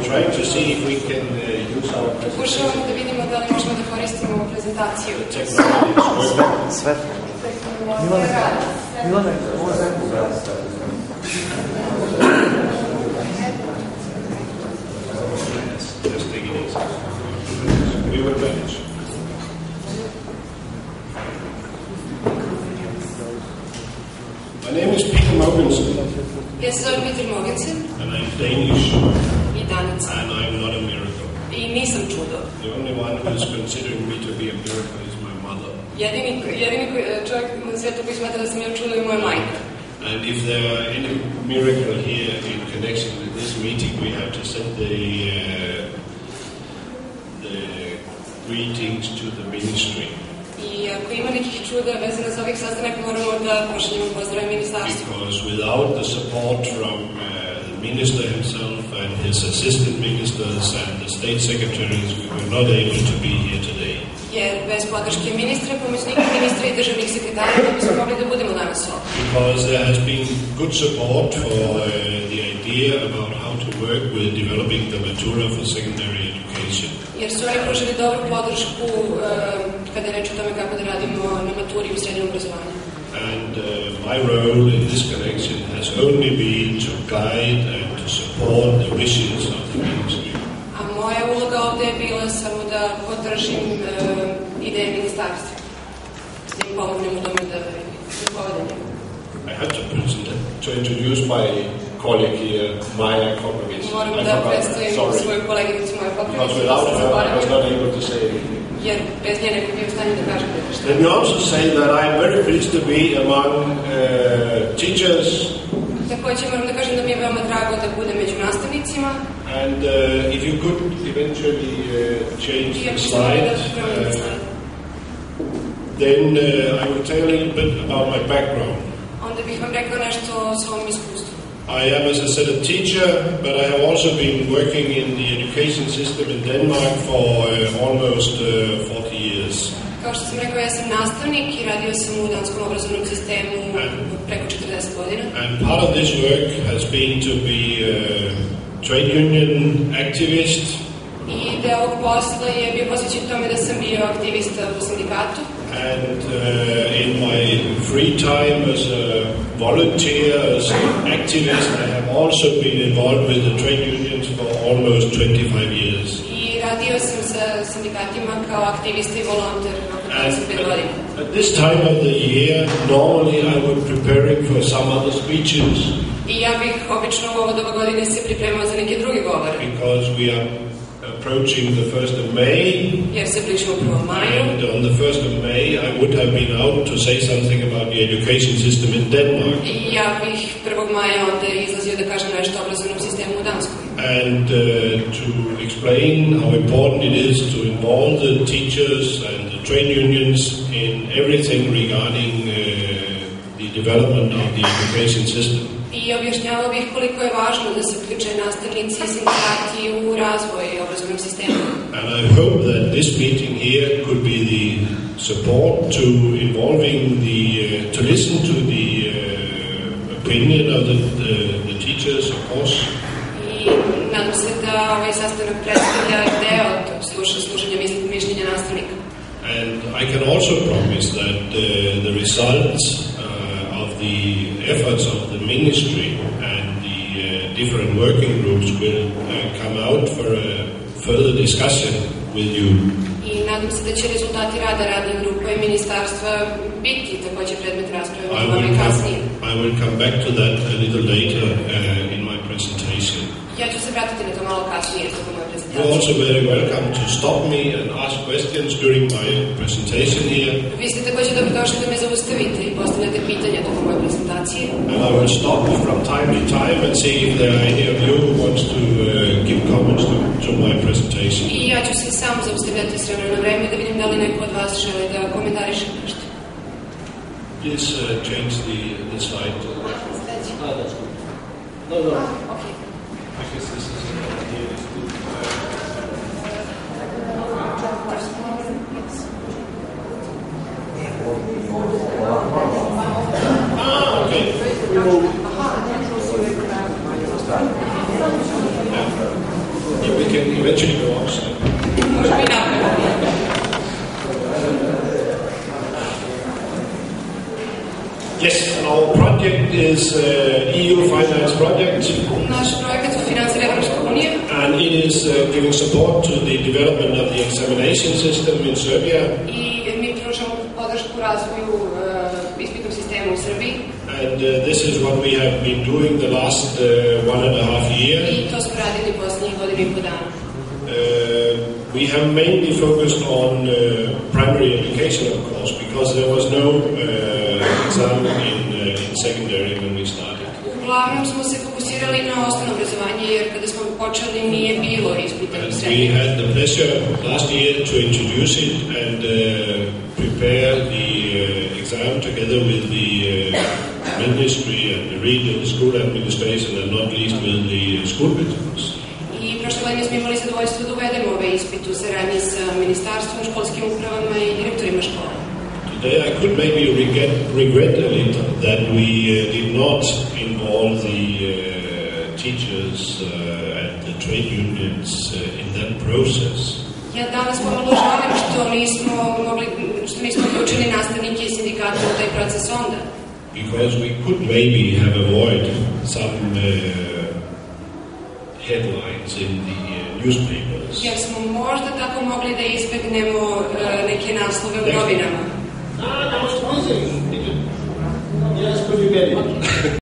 trying to see if we can use our presentation. Pokušavamo da vidimo da li možemo da koristimo ovu prezentaciju. Sve. Milane, ovo je zemlju. Just take it easy. We will manage. My name is Peter Mogensen. Ja se zovem Peter Mogensen. And I'm Danish. I Danac. And I'm not a miracle. I nisam čudo. The only one who is considering me to be a miracle is my mother. Jedini čovjek na svijetu koji smatra da sam ja čudo je moja majka. And if there are any miracle here in connection with this meeting, we have to send the greetings to the ministry. I ako ima nekih čuda vezana za ovih sastanak, moramo da pošaljemo pozdrav ministarstvu. Because without the support from the minister himself and his assistant ministers and the state secretaries, we were not able to be here today. Jer bez podrške ministra, pomoćnika ministra i državnih sekretara ne bismo mogli da budemo danas ovdje. Because there has been good support for the idea about how to work with developing the Matura for secondary education. Jer su oni pružili dobru podršku kada je reč o tome kako da radimo na maturi u srednjem obrazovanju. And my role in this connection has only been to guide and to support the wishes of the ministry. A moja uloga ovdje je bila samo da podržim ideje ministarstva. Da im pomognem u tome da povedem. I have to introduce my colleague here, Maja Koprovic. Moram da predstavim svoju koleginicu Maju Koprovic. Because without her, I was not able to say anything. Jer bez nje ne bih bio u stanju da kažem nešto. Let me also say that I am very pleased to be among teachers. Također moram da kažem da mi je veoma drago da budem među nastavnicima. And if you could eventually change the slide, then I will tell you a little bit about my background. Onda bih vam rekao nešto o svom iskustvu. I am, as I said, a teacher, but I have also been working in the education system in Denmark for almost 40 years. Kao što sam rekao, ja sam nastavnik i radio sam u danskom obrazovnom sistemu preko 40 godina. And part of this work has been to be a trade union activist. I deo ovog posla je bio posvećen tome da sam bio aktivista u sindikatu. And in my free time as a volunteer, as an activist, I have also been involved with the trade unions for almost 25 years. I radio sam sa sindikatima kao aktivista i volonter oko 25 godina. At this time of the year, normally I would be preparing for some other speeches. I ja bih obično u ovo doba godine se pripremao za neke druge govore. Because we are approaching the 1st of May. Jer se bližimo 1. maju. And on the 1st of May, I would have been out to say something about the education system in Denmark. I ja bih 1. maja onda izlazio da kažem nešto o obrazovnom sistemu u Danskoj. And to explain how important it is to involve the teachers and the trade unions in everything regarding the development of the education system. I objašnjavao bih koliko je važno da se uključe nastavnici i sindikati u razvoj obrazovnog sistema. And I hope that this meeting here could be the support to involving to listen to the opinion of the teachers, of course. I nadam se da ovaj sastanak predstavlja deo tog slušanja mišljenja nastavnika. And I can also promise that the results of the efforts of the ministry and the different working groups will come out for a further discussion with you. I nadam se da će rezultati rada radnih grupa i ministarstva biti također predmet rasprave među vama i kasnije. I will come back to that a little later in my presentation. Ja ću se vratiti na to malo kasnije tokom moje prezentacije. You're also very welcome to stop me and ask questions during my presentation here. Vi ste također dobrodošli da me zaustavite i postavljate pitanja tokom moje prezentacije. And I will stop from time to time and see if there are any of you who wants to give comments to my presentation. I ja ću se sam zaustavljati s vremena na vreme da vidim da li neko od vas žele da komentariše nešto. Please change the slide. That's good. No. Okay. Because this is okay. actually go outside. Možemo i napred. Yes, our project is EU finance project, Naš projekat financira Evropska unija and it is giving support to the development of the examination system in Serbia. i mi pružamo podršku razvoju ispitnog sistema u Srbiji. And this is what we have been doing the last 1.5 years. I to smo radili posljednjih godina i po dana. We have mainly focused on primary education, of course, because there was no exam in secondary when we started. Uglavnom smo se fokusirali na osnovno obrazovanje, jer kada smo počeli nije bilo ispita u We srednjem. had the pleasure last year to introduce it and prepare the exam together with the ministry and the regional school administration, and not least with the school principals. I prošle godine smo imali zadovoljstvo da uvedemo ovaj ispit u saradnji sa ministarstvom, školskim upravama i direktorima škola. Today I could maybe regret a little that we did not involve the teachers and the trade unions in that process. Ja danas pomalo žalim što nismo uključili nastavnike i sindikate u taj proces onda. Because we could maybe have avoided some headlines in the newspapers. Jer smo možda tako mogli da izbegnemo neke naslove u novinama. That was one thing. Yes, could you get it?